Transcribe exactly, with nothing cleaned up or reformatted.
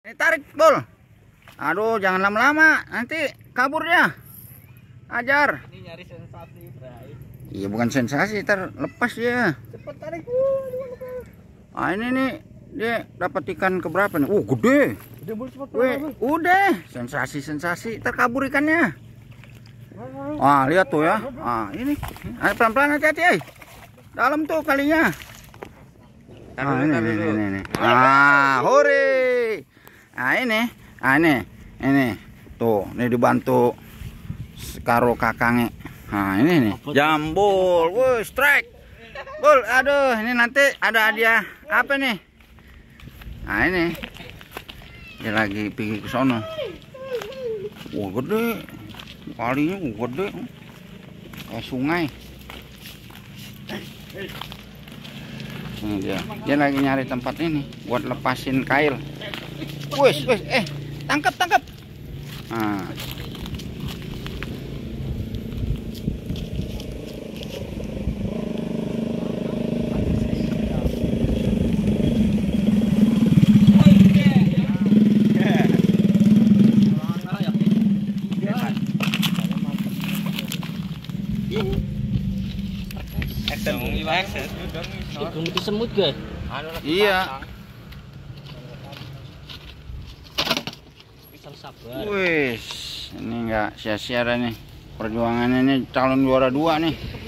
Ini tarik, Bol. Aduh, jangan lama-lama, nanti kabur dia. Ajar. Ini nyari sensasi, Bray. Iya, bukan sensasi, ntar lepas dia. Cepet tarik. Ah, ini nih dia dapat ikan keberapa nih? Uh, gede. Udah boleh cepet. Weh, udah. Sensasi-sensasi, ntar kabur ikannya. Ah, lihat tuh ya. Ah, ini. Ayo pelan-pelan hati-hati, eh. Dalam tuh kalinya. Ah, ini, ini, ini, ini. Ah, hore. Ah, ini. Ah, ini. Ini. Tuh, ini dibantu karo kakangnya. Nah, ini nih. Jambul. Woi, strike. Bul, aduh, ini nanti ada hadiah apa nih? Nah, ini. Dia lagi pergi ke sono. Wah, gede. Kalinya gede. Kayak sungai. Ini dia. Dia lagi nyari tempat ini buat lepasin kail. Wes, wes, eh, tangkap, tangkap. Nah. Itu semut guys. Iya. Wih, ini enggak sia-sia nih perjuangannya, ini calon juara dua nih.